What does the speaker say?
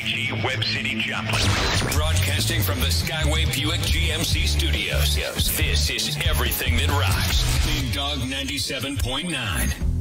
KXDG, Webb City, Joplin. Broadcasting from the Skyway Buick GMC studios. This is everything that rocks. Big Dog 97.9.